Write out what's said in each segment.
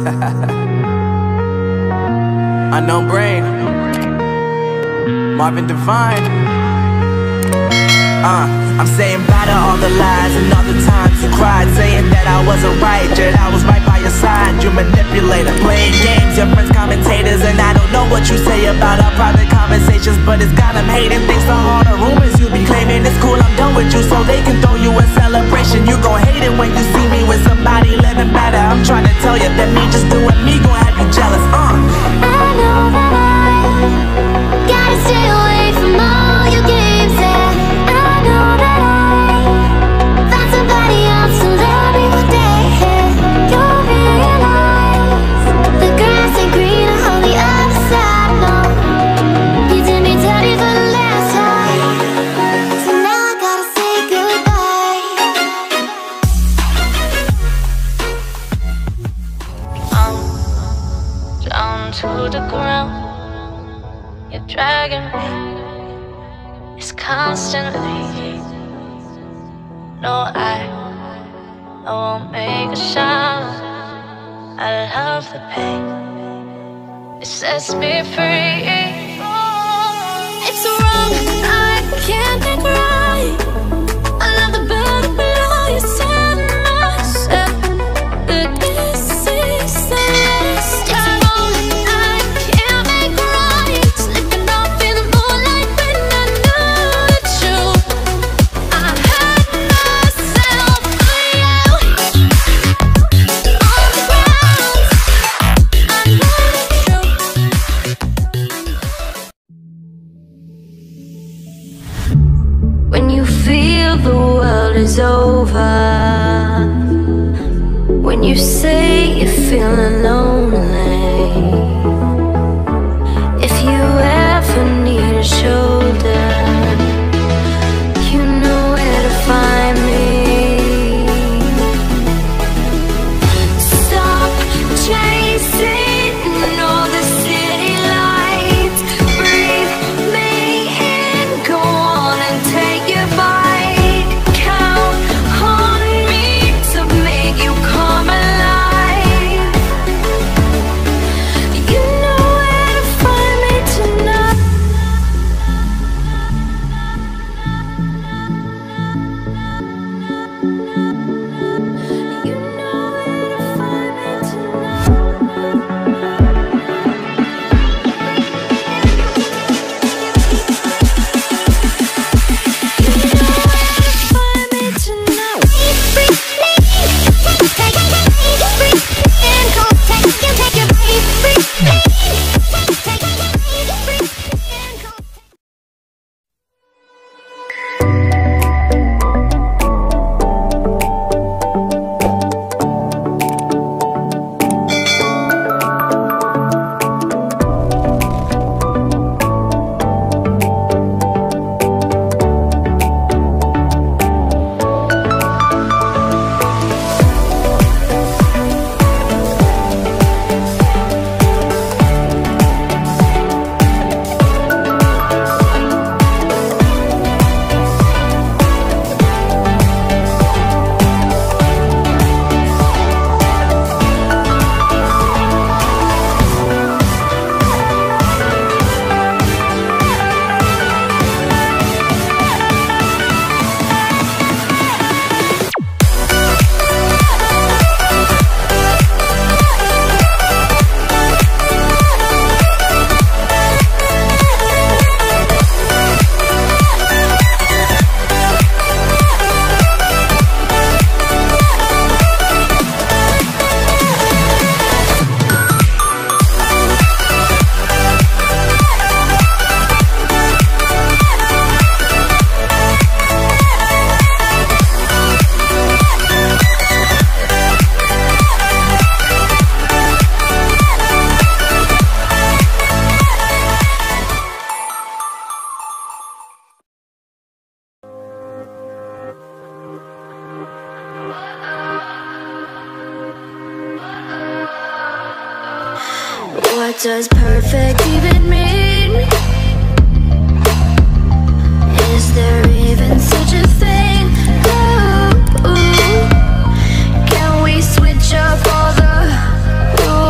Unknown Brain, Marvin Divine. I'm saying bye to all the lies and all the times you cried, saying that I wasn't right, yet I was right by your side. You manipulator, playing games, your friends commentators, and I don't know what you say about our private conversations, but it's got them hating. Thanks to all the rumors you be claiming. It's cool, I'm done with you, so they can throw you a celebration. You gon' hate it when you see me with somebody living better. I'm trying to tell you that me just doing me gon' have you jealous. I know that I gotta stay away from all your games, and I know that I found somebody else to love me one day. You'll realize the grass ain't greener on the other side. No, you did me dirty for the last time, so now I gotta say goodbye. I'm down to the ground. You're dragging me, it's constantly. No, I won't make a sound. I love the pain, it sets me free. It's wrong, I can't think right. I love the burden below you, set myself. But this is the last time. I can't make right. Slipping off in the moonlight when I knew the truth. I hurt myself for you. On the ground, I know the truth. When you feel the world is over, when you say you're feeling lonely, if you ever need a shoulder, you know where to find me. Stop chasing all the city lights. Breathe me in, go on and take your bite. Count on me to make you come alive. You know where to find me tonight. You know where to find me tonight. What does perfect even mean? Is there even such a thing? Ooh, can we switch up all the rules?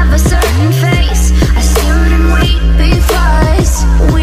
have a certain face. I stood and wait because we